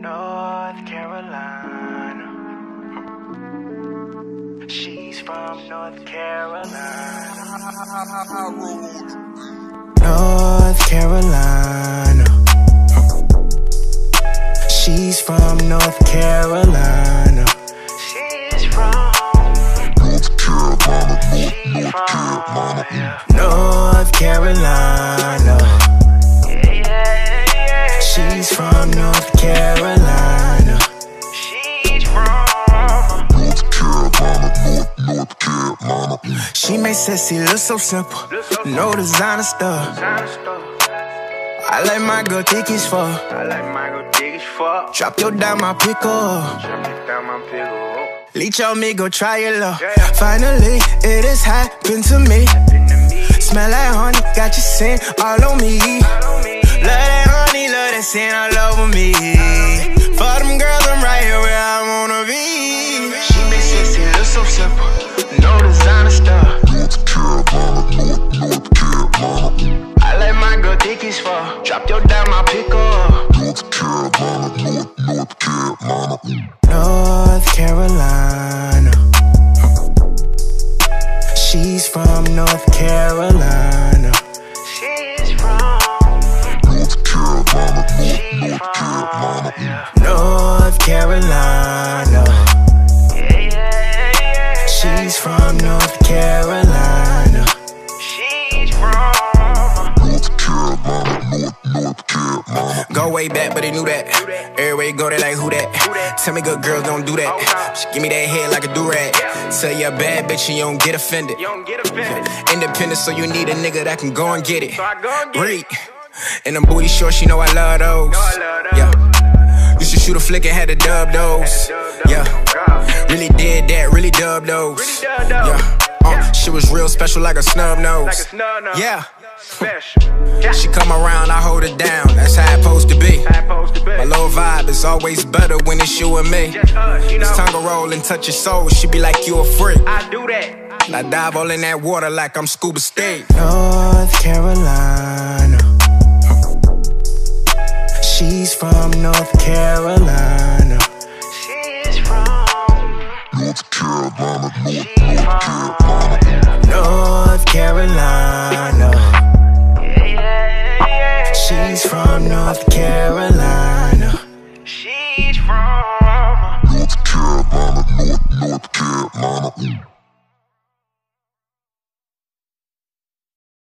North Carolina. She's from North Carolina. North Carolina. She's from North Carolina. She's from North Carolina. North Carolina. She's from North Carolina. She's from North Carolina. She makes sexy look so simple. No designer stuff. I like my girl thick as fuck. Drop your down, my pick up. Leech on me, go try your luck. Finally, it has happened to me. Smell like honey, got your scent all on me. Love that honey, love that scent all over me. For them girls, I'm right here where I wanna be. She makes sexy look so simple. No designer stuff. North Carolina. I like my girl thick as fuck. Drop your down, my pick up. North Carolina. North Carolina. She's from North Carolina. She's from North Carolina. North Carolina. She's from North Carolina. She's from North Carolina. Go way back, but they knew that. Everywhere you go, they like, who that? Tell me good girls don't do that. She give me that head like a do-rag. Tell you a bad bitch and you don't get offended. Independent, so you need a nigga that can go and get it. Read. And them booty shorts, you know I love those. Yeah. Used to shoot a flick and had to dub those. Yeah. Really did that, really dubbed those. Yeah. She was real special like a snub nose. Yeah. She come around, I hold it down. That's how it's supposed to be. My low vibe is always better when it's you and me. It's time to roll and touch your soul. She be like, you a freak. I do that. I dive all in that water like I'm Scuba Steve. North Carolina.